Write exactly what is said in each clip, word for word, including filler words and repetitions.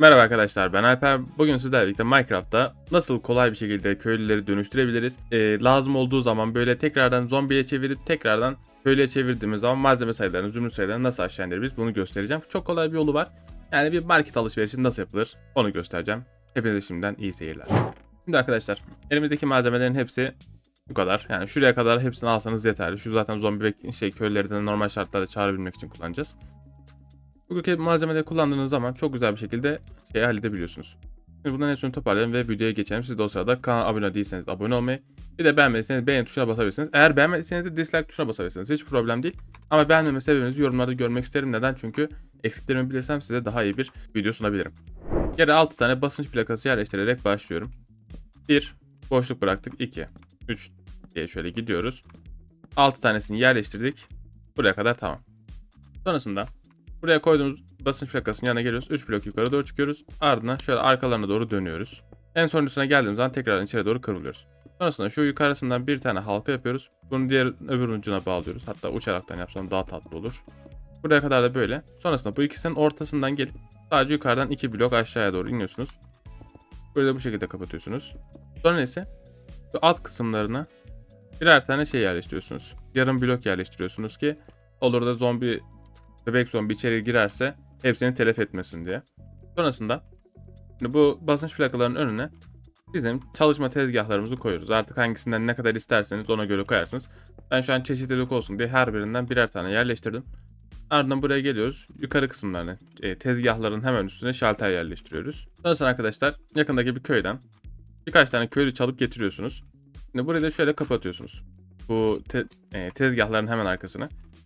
Merhaba arkadaşlar, ben Alper. Bugün sizlerle birlikte Minecraft'ta nasıl kolay bir şekilde köylüleri dönüştürebiliriz? Ee, lazım olduğu zaman böyle tekrardan zombiye çevirip tekrardan köylüye çevirdiğimiz zaman malzeme sayılarını, zümrüt sayılarını nasıl aşağı indirebiliriz bunu göstereceğim. Çok kolay bir yolu var. Yani bir market alışverişi nasıl yapılır onu göstereceğim. Hepinize şimdiden iyi seyirler. Şimdi arkadaşlar, elimizdeki malzemelerin hepsi bu kadar. Yani şuraya kadar hepsini alsanız yeterli. Şu zaten zombi ve şey köyleri de normal şartlarda çağırabilmek için kullanacağız. Bugünkü malzemeleri kullandığınız zaman çok güzel bir şekilde şeyi halledebiliyorsunuz. Şimdi bunların hepsini toparlayalım ve videoya geçelim. Siz de o sırada kanala abone değilseniz abone olmayı, bir de beğenmediyseniz beğen tuşuna basabilirsiniz. Eğer beğenmediyseniz de dislike tuşuna basabilirsiniz. Hiç problem değil. Ama beğenmeme sebebinizi yorumlarda görmek isterim. Neden? Çünkü eksiklerimi bilirsem size daha iyi bir video sunabilirim. Yere altı tane basınç plakası yerleştirerek başlıyorum. bir. Boşluk bıraktık. iki. üç diye şöyle gidiyoruz. altı tanesini yerleştirdik. Buraya kadar tamam. Sonrasında buraya koyduğumuz basınç plakasının yanına geliyoruz. üç blok yukarı doğru çıkıyoruz. Ardından şöyle arkalarına doğru dönüyoruz. En sonuncusuna geldiğimiz zaman tekrardan içeri doğru kıvrılıyoruz. Sonrasında şu yukarısından bir tane halka yapıyoruz. Bunu diğer öbür ucuna bağlıyoruz. Hatta uçaraktan yapsam daha tatlı olur. Buraya kadar da böyle. Sonrasında bu ikisinin ortasından gelip sadece yukarıdan iki blok aşağıya doğru iniyorsunuz. Böyle de bu şekilde kapatıyorsunuz. Sonra ise şu alt kısımlarına birer tane şey yerleştiriyorsunuz. Yarım blok yerleştiriyorsunuz ki olur da zombi bebek zombi içeri girerse hepsini telef etmesin diye. Sonrasında şimdi bu basınç plakalarının önüne bizim çalışma tezgahlarımızı koyuyoruz. Artık hangisinden ne kadar isterseniz ona göre koyarsınız. Ben şu an çeşitlilik olsun diye her birinden birer tane yerleştirdim. Ardından buraya geliyoruz. Yukarı kısımlarına e, tezgahların hemen üstüne şalter yerleştiriyoruz. Sonrasında arkadaşlar yakındaki bir köyden birkaç tane köylü çalıp getiriyorsunuz. Şimdi burayı da şöyle kapatıyorsunuz. Bu te e, tezgahların hemen arkasına.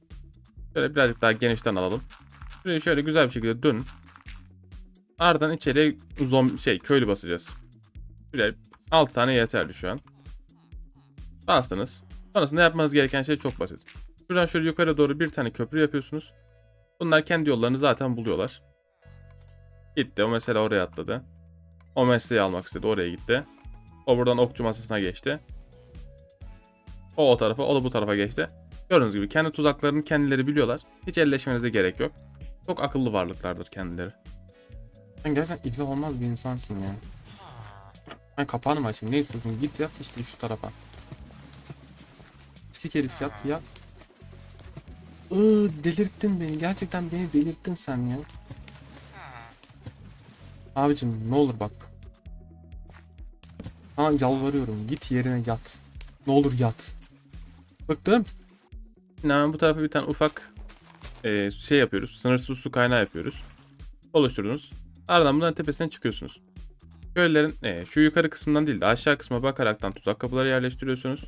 Şöyle birazcık daha genişten alalım. Şurayı şöyle güzel bir şekilde dönün. Ardından içeriye zombi şey köylü basacağız. Şuraya altı tane yeterli şu an. Bastınız. Sonrasında yapmanız gereken şey çok basit. Şuradan şöyle yukarı doğru bir tane köprü yapıyorsunuz. Bunlar kendi yollarını zaten buluyorlar. Gitti. O mesela oraya atladı. O mesleği almak istedi. Oraya gitti. O buradan okçu masasına geçti. O o tarafa, o da bu tarafa geçti. Gördüğünüz gibi kendi tuzaklarını kendileri biliyorlar. Hiç elleşmenize gerek yok. Çok akıllı varlıklardır kendileri. Sen gerçekten ilgi olmaz bir insansın ya. Ben kapağını mı açayım? Ne istiyorsun? Git yat işte şu tarafa. Pislik herif yat yat. Iıı, delirttin beni. Gerçekten beni delirttin sen ya. Abicim ne olur bak. Ha yalvarıyorum. Git yerine yat. Ne olur yat. Bıktım. Şimdi hemen bu tarafa bir tane ufak e, şey yapıyoruz. Sınırsız su kaynağı yapıyoruz. Oluşturdunuz. Ardından bunların tepesine çıkıyorsunuz. Köylülerin e, şu yukarı kısmından değil de aşağı kısma bakaraktan tuzak kapıları yerleştiriyorsunuz.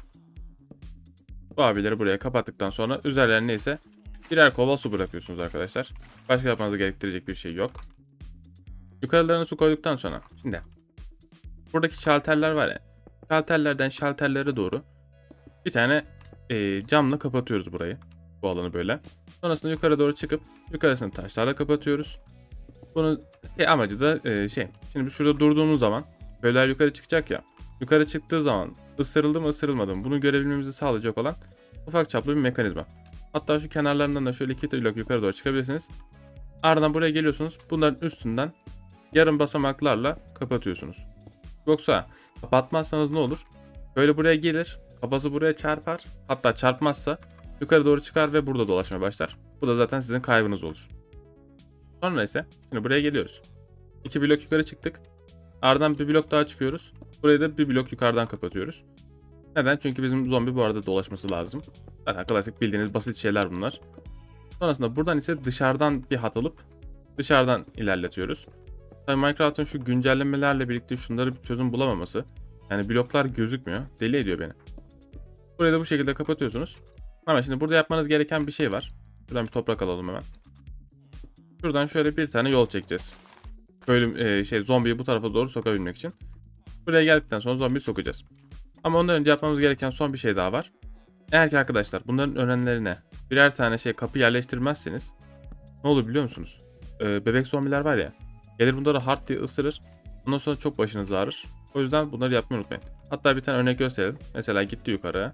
Bu abileri buraya kapattıktan sonra üzerlerine ise birer kova su bırakıyorsunuz arkadaşlar. Başka yapmanızı gerektirecek bir şey yok. Yukarılarına su koyduktan sonra şimdi buradaki şalterler var ya. Şalterlerden şalterlere doğru bir tane e, camla kapatıyoruz burayı. Bu alanı böyle. Sonrasında yukarı doğru çıkıp yukarısını taşlarla kapatıyoruz. Bunun şey amacı da e, şey. Şimdi şurada durduğumuz zaman köyler yukarı çıkacak ya. Yukarı çıktığı zaman ısırıldı mı ısırılmadı mı bunu görebilmemizi sağlayacak olan ufak çaplı bir mekanizma. Hatta şu kenarlarından da şöyle iki blok yukarı doğru çıkabilirsiniz. Ardından buraya geliyorsunuz. Bunların üstünden yarım basamaklarla kapatıyorsunuz. Yoksa kapatmazsanız ne olur? Böyle buraya gelir. Kafası buraya çarpar. Hatta çarpmazsa yukarı doğru çıkar ve burada dolaşmaya başlar. Bu da zaten sizin kaybınız olur. Sonra ise şimdi buraya geliyoruz. iki blok yukarı çıktık. Ardından bir blok daha çıkıyoruz. Burayı da bir blok yukarıdan kapatıyoruz. Neden? Çünkü bizim zombi bu arada dolaşması lazım. Zaten klasik bildiğiniz basit şeyler bunlar. Sonrasında buradan ise dışarıdan bir hat alıp dışarıdan ilerletiyoruz. Tabii Minecraft'ın şu güncellemelerle birlikte şunları bir çözüm bulamaması. Yani bloklar gözükmüyor. Deli ediyor beni. Burayı da bu şekilde kapatıyorsunuz. Ama şimdi burada yapmanız gereken bir şey var. Şuradan bir toprak alalım hemen. Şuradan şöyle bir tane yol çekeceğiz. Böyle e, şey zombiyi bu tarafa doğru sokabilmek için. Buraya geldikten sonra zombiyi sokacağız. Ama ondan önce yapmamız gereken son bir şey daha var. Eğer ki arkadaşlar bunların önlerine birer tane şey kapı yerleştirmezseniz ne olur biliyor musunuz? Ee, bebek zombiler var ya. Gelir bunları hard diye ısırır. Ondan sonra çok başınız ağrır. O yüzden bunları yapmayı unutmayın. Hatta bir tane örnek gösterelim. Mesela gitti yukarı.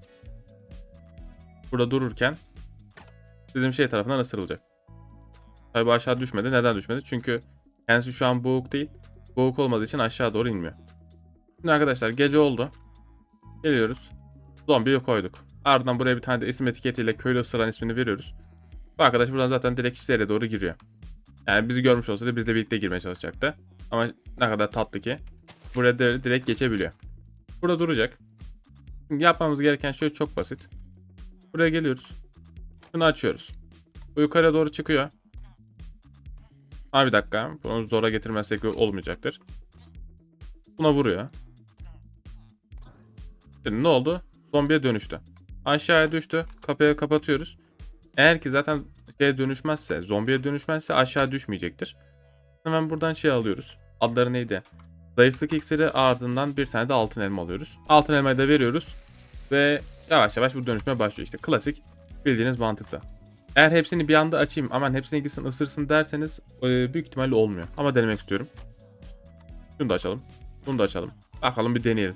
Burada dururken bizim şey tarafından ısırılacak. Tabi bu aşağı düşmedi. Neden düşmedi? Çünkü Kendisi şu an boğuk değil. Boğuk olmadığı için aşağı doğru inmiyor. Şimdi arkadaşlar gece oldu. Geliyoruz. Zombiyi koyduk. Ardından buraya bir tane de isim etiketiyle köylü ısıran ismini veriyoruz. Bu arkadaş buradan zaten direkt içeriye doğru giriyor. Yani bizi görmüş olsaydı bizle birlikte girmeye çalışacaktı. Ama ne kadar tatlı ki. Buraya da direkt geçebiliyor. Burada duracak. Şimdi yapmamız gereken şey çok basit. Buraya geliyoruz. Bunu açıyoruz. Bu yukarıya doğru çıkıyor. Ha bir dakika. Bunu zora getirmezsek olmayacaktır. Buna vuruyor. Şimdi ne oldu? Zombiye dönüştü. Aşağıya düştü. Kapıyı kapatıyoruz. Eğer ki zaten şeye dönüşmezse, zombiye dönüşmezse aşağı düşmeyecektir. Hemen buradan şey alıyoruz. Adları neydi? Zayıflık iksiri, ardından bir tane de altın elma alıyoruz. Altın elmayı da veriyoruz. Ve yavaş yavaş bu dönüşme başlıyor. İşte klasik bildiğiniz mantıkla. Eğer hepsini bir anda açayım, aman hepsini gitsin ısırsın derseniz e, büyük ihtimalle olmuyor. Ama denemek istiyorum. Şunu da açalım. Bunu da açalım. Bakalım bir deneyelim.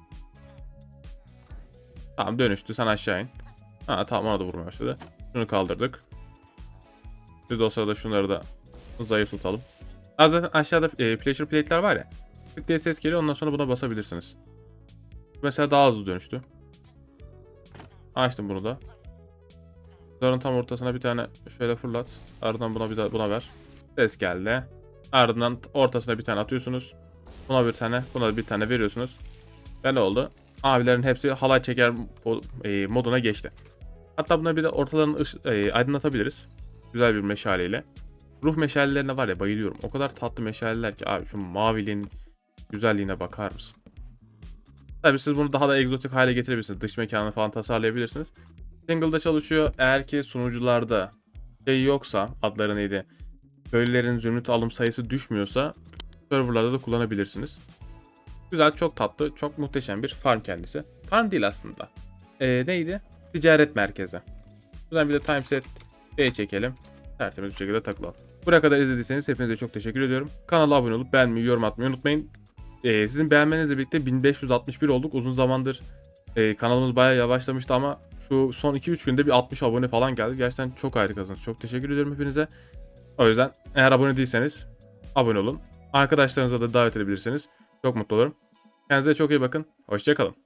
Tamam dönüştü, sen aşağı in. Ha tamam, ona da vurmaya başladı. Şunu kaldırdık. Biz de o sırada şunları da zayıflatalım. Zaten aşağıda e, pressure plate'ler var ya. Tık diye ses geliyor, ondan sonra buna basabilirsiniz. Mesela daha hızlı dönüştü. Açtım bunu da. Zarın tam ortasına bir tane şöyle fırlat. Ardından buna bir daha buna ver. Ses geldi. Ardından ortasına bir tane atıyorsunuz. Buna bir tane, buna da bir tane veriyorsunuz. Ve ne oldu? Abilerin hepsi halay çeker e, moduna geçti. Hatta buna bir de ortalarını ış- e, aydınlatabiliriz. Güzel bir meşaleyle. Ruh meşalelerine var ya, bayılıyorum. O kadar tatlı meşaleler ki abi, şu maviliğin güzelliğine bakar mısın? Tabii siz bunu daha da egzotik hale getirebilirsiniz. Dış mekanı falan tasarlayabilirsiniz. Single'da çalışıyor. Eğer ki sunucularda şey yoksa, adları neydi? Köylülerin zümrüt alım sayısı düşmüyorsa serverlarda da kullanabilirsiniz. Güzel, çok tatlı, çok muhteşem bir farm kendisi. Farm değil aslında. Ee, neydi? Ticaret merkezi. Buradan bir de timeset şey çekelim. Tertemiz bir şekilde takılalım. Buraya kadar izlediyseniz hepinize çok teşekkür ediyorum. Kanala abone olup beğenmeyi, yorum atmayı unutmayın. Ee, sizin beğenmenizle birlikte bin beş yüz altmış bir olduk. Uzun zamandır e, kanalımız bayağı yavaşlamıştı ama şu son iki üç günde bir altmış abone falan geldi. Gerçekten çok harikasınız. Çok teşekkür ediyorum hepinize. O yüzden eğer abone değilseniz abone olun. Arkadaşlarınıza da davet edebilirseniz çok mutlu olurum. Kendinize çok iyi bakın. Hoşça kalın.